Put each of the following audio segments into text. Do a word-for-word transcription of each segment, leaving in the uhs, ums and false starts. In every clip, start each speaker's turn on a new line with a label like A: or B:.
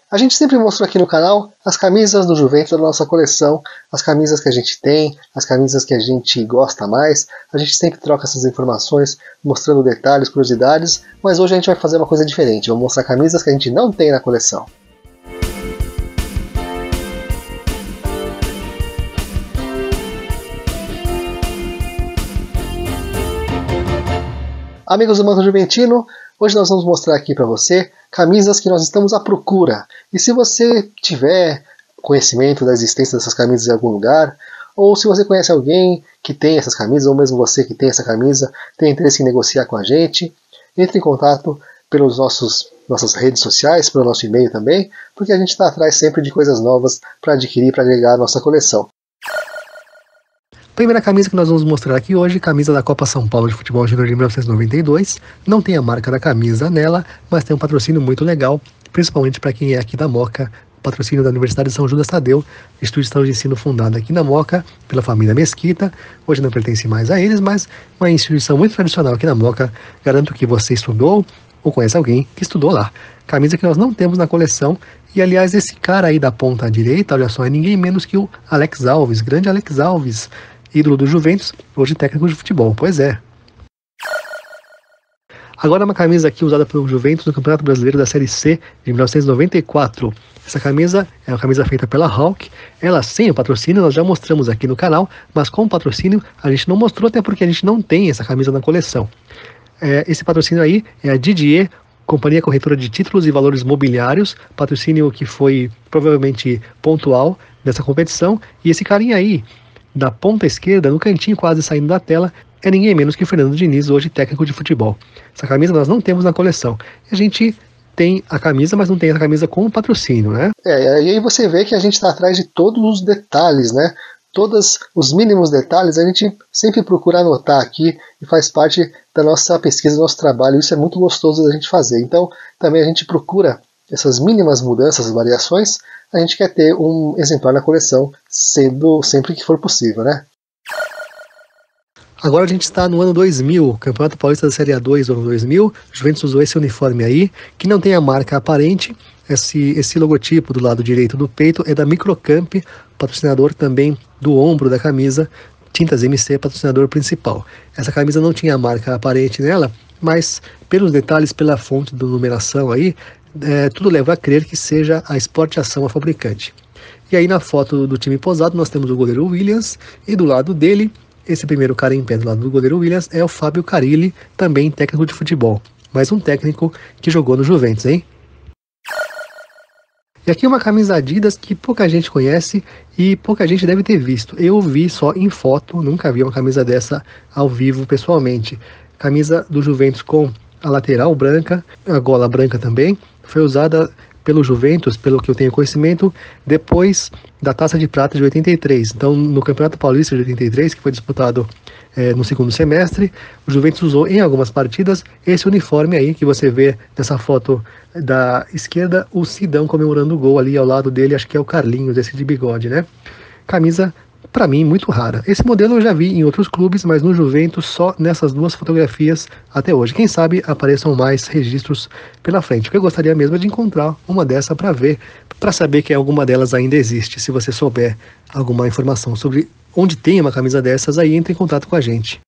A: A gente sempre mostrou aqui no canal as camisas do Juventus da nossa coleção, as camisas que a gente tem, as camisas que a gente gosta mais. A gente sempre troca essas informações, mostrando detalhes, curiosidades, mas hoje a gente vai fazer uma coisa diferente. Vamos mostrar camisas que a gente não tem na coleção. Amigos do Manto Juventino, hoje nós vamos mostrar aqui para você camisas que nós estamos à procura. E se você tiver conhecimento da existência dessas camisas em algum lugar, ou se você conhece alguém que tem essas camisas, ou mesmo você que tem essa camisa, tem interesse em negociar com a gente, entre em contato pelos nossos nossas redes sociais, pelo nosso e-mail também, porque a gente está atrás sempre de coisas novas para adquirir, para agregar a nossa coleção. Primeira camisa que nós vamos mostrar aqui hoje, camisa da Copa São Paulo de Futebol Júnior de mil novecentos e noventa e dois. Não tem a marca da camisa nela, mas tem um patrocínio muito legal, principalmente para quem é aqui da Moca, patrocínio da Universidade de São Judas Tadeu, instituição de ensino fundada aqui na Moca, pela família Mesquita. Hoje não pertence mais a eles, mas uma instituição muito tradicional aqui na Moca. Garanto que você estudou ou conhece alguém que estudou lá. Camisa que nós não temos na coleção. E aliás, esse cara aí da ponta direita, olha só, é ninguém menos que o Alex Alves, grande Alex Alves, ídolo do Juventus, hoje técnico de futebol, pois é. Agora uma camisa aqui usada pelo Juventus no Campeonato Brasileiro da Série C de mil novecentos e noventa e quatro. Essa camisa é uma camisa feita pela Hawk, ela sem o patrocínio, nós já mostramos aqui no canal, mas com o patrocínio a gente não mostrou, até porque a gente não tem essa camisa na coleção. É, esse patrocínio aí é a Didier, Companhia Corretora de Títulos e Valores Mobiliários, patrocínio que foi provavelmente pontual nessa competição, e esse carinha aí, da ponta esquerda, no cantinho quase saindo da tela, é ninguém menos que Fernando Diniz, hoje técnico de futebol. Essa camisa nós não temos na coleção. A gente tem a camisa, mas não tem a camisa com o patrocínio, né? É, e aí você vê que a gente está atrás de todos os detalhes, né? Todos os mínimos detalhes a gente sempre procura anotar aqui e faz parte da nossa pesquisa, do nosso trabalho. Isso é muito gostoso da gente fazer. Então, também a gente procura essas mínimas mudanças, variações. A gente quer ter um exemplar na coleção, sendo sempre que for possível, né? Agora a gente está no ano dois mil, Campeonato Paulista da Série A dois do ano dois mil. Juventus usou esse uniforme aí, que não tem a marca aparente. Esse, esse logotipo do lado direito do peito é da Microcamp, patrocinador também do ombro da camisa. Tintas M C, patrocinador principal. Essa camisa não tinha a marca aparente nela, mas pelos detalhes, pela fonte da numeração aí, É, tudo leva a crer que seja a Sport Ação a fabricante. E aí na foto do time posado nós temos o goleiro Williams, e do lado dele, esse primeiro cara em pé do lado do goleiro Williams é o Fábio Carilli, também técnico de futebol. Mais um técnico que jogou no Juventus, hein? E aqui uma camisa Adidas que pouca gente conhece e pouca gente deve ter visto. Eu vi só em foto, nunca vi uma camisa dessa ao vivo pessoalmente. Camisa do Juventus com a lateral branca, a gola branca também, foi usada pelo Juventus, pelo que eu tenho conhecimento, depois da Taça de Prata de oitenta e três. Então, no Campeonato Paulista de oitenta e três, que foi disputado é, no segundo semestre, o Juventus usou em algumas partidas esse uniforme aí, que você vê nessa foto da esquerda, o Sidão comemorando o gol ali ao lado dele, acho que é o Carlinhos, esse de bigode, né? Camisa, para mim, muito rara. Esse modelo eu já vi em outros clubes, mas no Juventus só nessas duas fotografias até hoje. Quem sabe apareçam mais registros pela frente. O que eu gostaria mesmo é de encontrar uma dessa para ver, para saber que alguma delas ainda existe. Se você souber alguma informação sobre onde tem uma camisa dessas, aí entre em contato com a gente.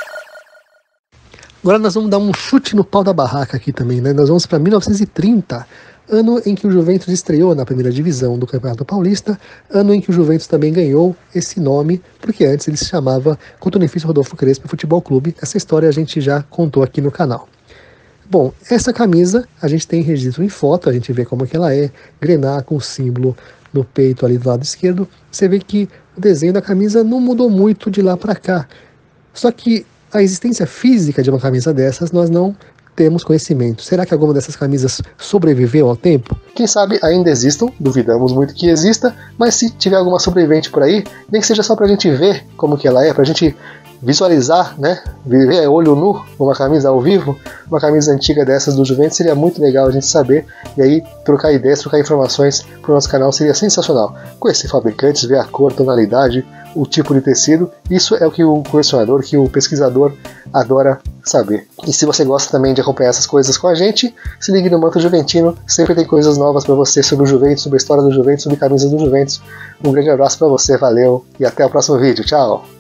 A: Agora nós vamos dar um chute no pau da barraca aqui também, né? Nós vamos para mil novecentos e trinta. Ano em que o Juventus estreou na primeira divisão do Campeonato Paulista, ano em que o Juventus também ganhou esse nome, porque antes ele se chamava Cotonifício Rodolfo Crespo Futebol Clube. Essa história a gente já contou aqui no canal. Bom, essa camisa a gente tem registro em foto, a gente vê como que ela é, grená com o símbolo no peito ali do lado esquerdo. Você vê que o desenho da camisa não mudou muito de lá para cá. Só que a existência física de uma camisa dessas nós não temos conhecimento. Será que alguma dessas camisas sobreviveu ao tempo? Quem sabe ainda existam, duvidamos muito que exista, mas se tiver alguma sobrevivente por aí, nem que seja só pra gente ver como que ela é, pra gente visualizar, né, ver olho nu uma camisa ao vivo, uma camisa antiga dessas do Juventus, seria muito legal a gente saber, e aí trocar ideias, trocar informações pro nosso canal seria sensacional. Conhecer fabricantes, ver a cor, tonalidade, o tipo de tecido, isso é o que o colecionador, que o pesquisador adora saber. E se você gosta também de acompanhar essas coisas com a gente, se ligue no Manto Juventino, sempre tem coisas novas para você sobre o Juventus, sobre a história do Juventus, sobre camisas do Juventus. Um grande abraço para você, valeu e até o próximo vídeo, tchau!